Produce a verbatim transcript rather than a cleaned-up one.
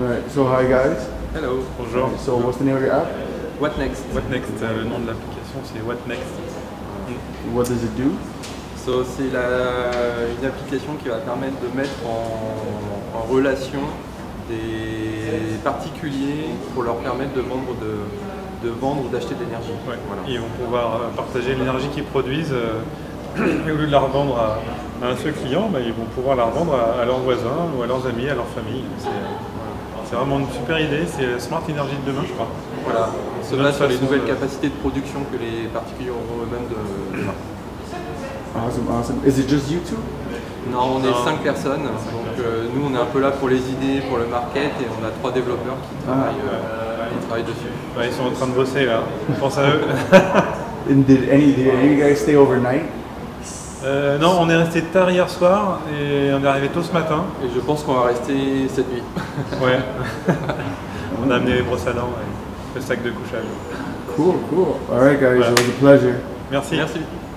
Right. So hi guys. Hello, bonjour. Right, so what's the name of your app? What Next? What Next, euh, le nom de l'application c'est What Next. What does it do? So, c'est la- une application qui va permettre de mettre en, en relation des particuliers pour leur permettre de vendre de, de vendre ou d'acheter de l'énergie. Ouais. Voilà. Ils vont pouvoir euh, partager l'énergie qu'ils produisent euh, et au lieu de la revendre à, à un seul client, bah, ils vont pouvoir la revendre à, à leurs voisins ou à leurs amis, à leur famille. C'est euh, c'est vraiment une super idée, c'est Smart Energy de demain je crois. Voilà. On se Une base autre sur les façon nouvelles de- capacités de production que les particuliers auront eux-mêmes de demain. Awesome, awesome. Is it just you two? Non, on est Non. cinq personnes, donc euh, nous on est un peu là pour les idées, pour le market, et on a trois développeurs qui travaillent, euh, qui travaillent dessus. Ouais, ils sont en train de bosser là, je pense à eux. And did any did any of you guys stay overnight? Euh, non, on est resté tard hier soir et on est arrivé tôt ce matin. Et je pense qu'on va rester cette nuit. Ouais. On a amené les brosses à dents et le sac de couchage. Cool, cool. All right guys, Voilà. it was a pleasure. Merci. Merci.